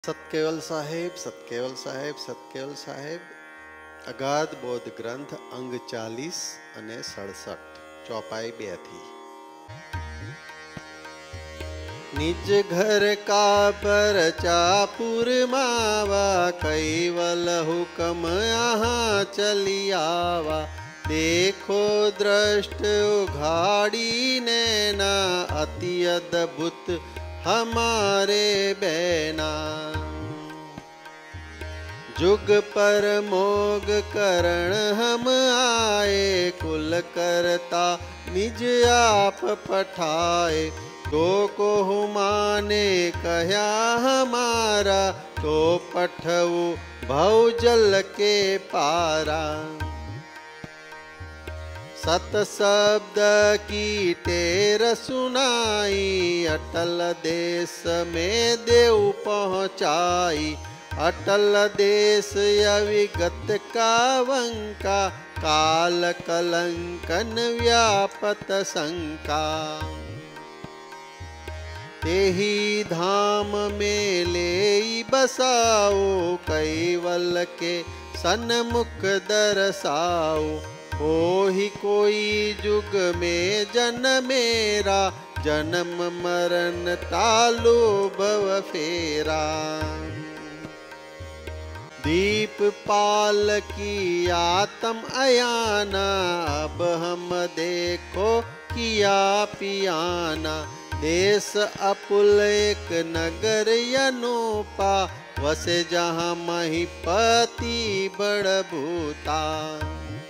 सतकेवल साहेब, सतकेवल साहेब, सतकेवल साहेब। अगाध बोध ग्रंथ अंग 40 અને 67 ચોપાઈ 2 થી। निज घर का परचा पुरमावा, कैवल हुकम यहाँ चली आवा। देखो दृष्ट उघाड़ी नैना, अति अद्भुत हमारे बैना। जुग पर मोग करण हम आए, कुल करता निज आप पठाए। तो को माने कह्या हमारा, तो पठऊ भव जल के पारा। सत शब्द की टेर सुनाई, अटल देश में देव पहुँचाई। अटल देश अविगत का वंका, काल कलंकन व्यापत शंका। तेहि धाम में ले बसाओ, कैवल के सन्मुख दरसाओ। हो ही कोई जुग में जन्मेरा, जन्म मरण टालो भव फेरा। दीप पाल की आत्म अयाना, अब हम देखो किया पियाना। देश अपुल एक नगर अनूपा, वसे जहाँ महिपति बड़ भूता।